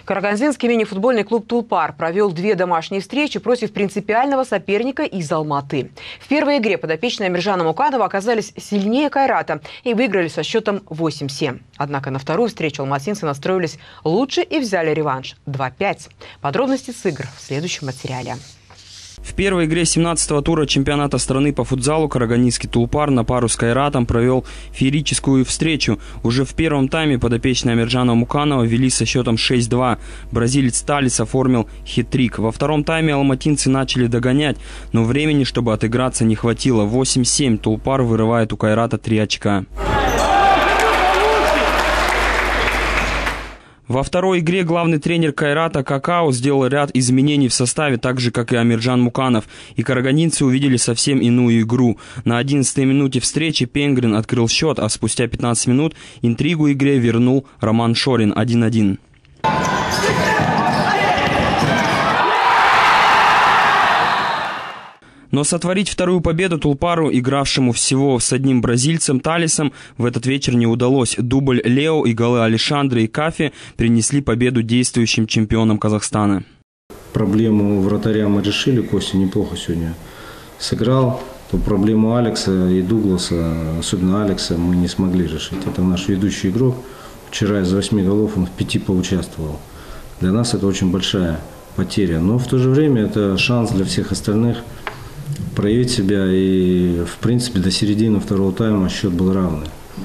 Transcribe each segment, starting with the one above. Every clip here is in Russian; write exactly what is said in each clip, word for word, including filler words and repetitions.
Карагандинский мини-футбольный клуб «Тулпар» провел две домашние встречи против принципиального соперника из Алматы. В первой игре подопечные Амиржана Муканова оказались сильнее Кайрата и выиграли со счетом восемь семь. Однако на вторую встречу алматинцы настроились лучше и взяли реванш два пять. Подробности с игр в следующем материале. В первой игре семнадцатого тура чемпионата страны по футзалу карагандинский «Тулпар» на пару с Кайратом провел феерическую встречу. Уже в первом тайме подопечные Амиржана Муканова вели со счетом шесть два. Бразилец Талис оформил хет-трик. Во втором тайме алматинцы начали догонять, но времени, чтобы отыграться, не хватило. восемь семь. «Тулпар» вырывает у Кайрата три очка. Во второй игре главный тренер Кайрата Какао сделал ряд изменений в составе, так же, как и Амиржан Муканов. И карагандинцы увидели совсем иную игру. На одиннадцатой минуте встречи Пенгрин открыл счет, а спустя пятнадцать минут интригу игре вернул Роман Шорин один один. Но сотворить вторую победу «Тулпару», игравшему всего с одним бразильцем Талисом, в этот вечер не удалось. Дубль Лео и голы Алешандры и Кафи принесли победу действующим чемпионам Казахстана. Проблему вратаря мы решили. Костя неплохо сегодня сыграл. То проблему Алекса и Дугласа, особенно Алекса, мы не смогли решить. Это наш ведущий игрок. Вчера из восьми голов он в пяти поучаствовал. Для нас это очень большая потеря. Но в то же время это шанс для всех остальных проявить себя, и в принципе до середины второго тайма счет был равный.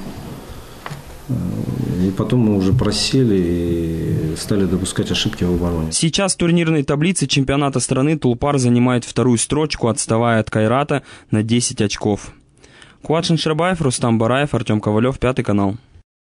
И потом мы уже просели и стали допускать ошибки в обороне. Сейчас в турнирной таблице чемпионата страны «Тулпар» занимает вторую строчку, отставая от Кайрата на десять очков. Куатшин Шрабаев, Рустам Бараев, Артем Ковалев, Пятый канал.